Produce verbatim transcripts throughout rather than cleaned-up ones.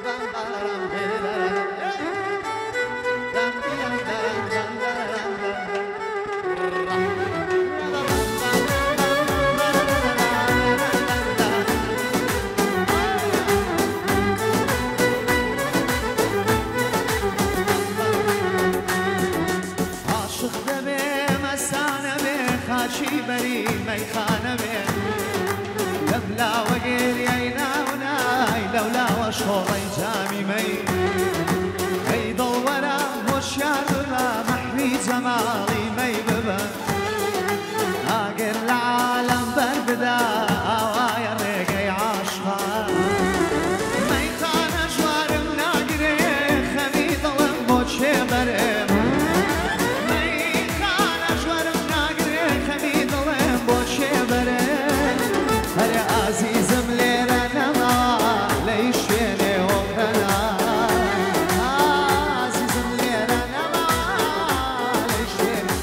خاشي بري ميخانة بين لبلا وقيل يينا وناي لولا وشوري جامي مي اي دورا وشيار ببا محمي جمالي مي ببا اقر العالم بربدا اوايا ريقي عاشقا ميخانة جوارم ناقري خميد ومبوشي برم عزيزم ليرا نما ليش فيني وكنا عزيزم ليرا نما ليش فيني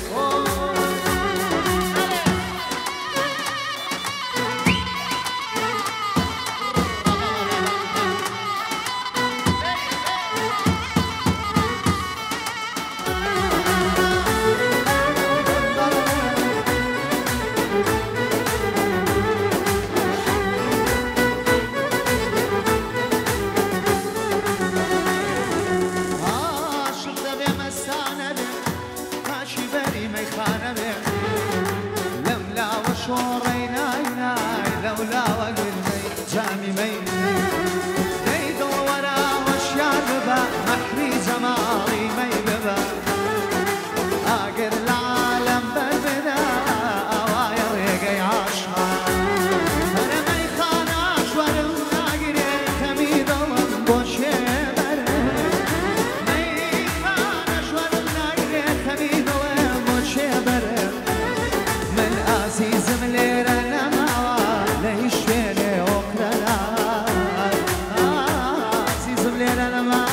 شوري ناي ناي لولا وقل مي جامي مي ديدو ورا وشيار ببا محري جمالي مي ببا اقر العالم بربدا اوايا ريقي عاشقا انا مي خاناش ورم ناقري خميد الله بوشي برم مي خاناش ورم ناقري خميد الله بوشي برم من عزيزم ليرا نما ليش فيني وكرنا عزيزم ليرا نما